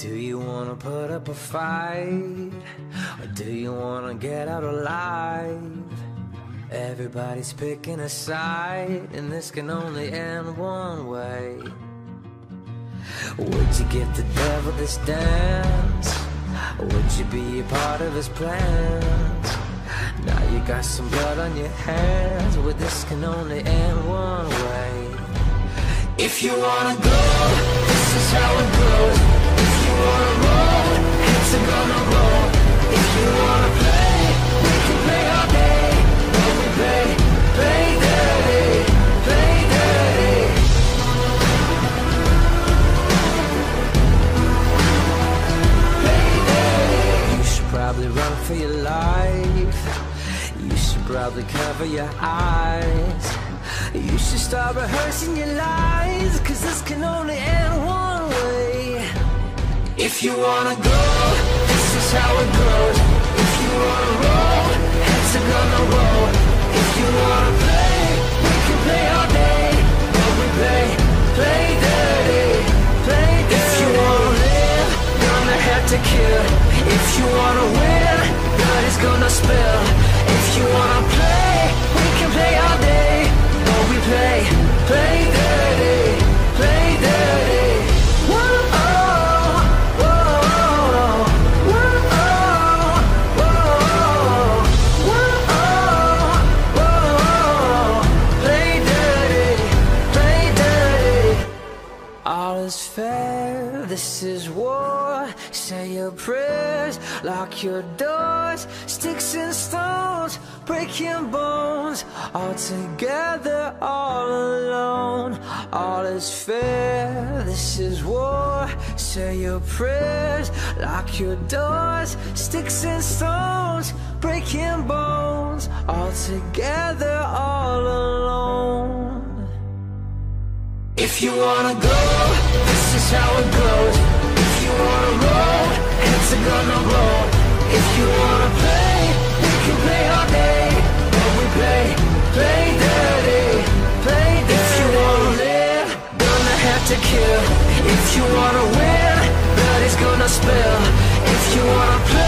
Do you wanna put up a fight? Or do you wanna get out alive? Everybody's picking a side, and this can only end one way. Would you give the devil this dance? Or would you be a part of his plans? Now you got some blood on your hands, well this can only end one way. If you wanna go, this is how it goes. If you wanna roll, heads are gonna roll. If you wanna play, we can play all day. But we play dirty, play dirty. Play dirty. You should probably run for your life. You should probably cover your eyes. You should start rehearsing your lies, cause this can only end one way. If you wanna go, this is how it goes. If you wanna roll, heads are gonna roll. If you wanna play, we can play all day. But we play dirty, play dirty. If you wanna live, gonna have to kill. If you wanna win, blood is gonna spill. If you wanna play, we can play all day. But we play dirty, play dirty. Whoa, whoa, whoa, whoa, whoa. Play dirty, play dirty. All is fair, this is war. Say your prayers, lock your doors. Sticks and stones, breaking bones. All together, all alone. All is fair, this is war. Say your prayers, lock your doors. Sticks and stones, breaking bones. All together, all alone. If you wanna go, this is how it goes. If you wanna roll, heads are gonna roll. If you wanna play, we can play all day. But we play dirty, play dirty. If you wanna live, gonna have to kill. If you wanna win, blood is gonna spill. If you wanna play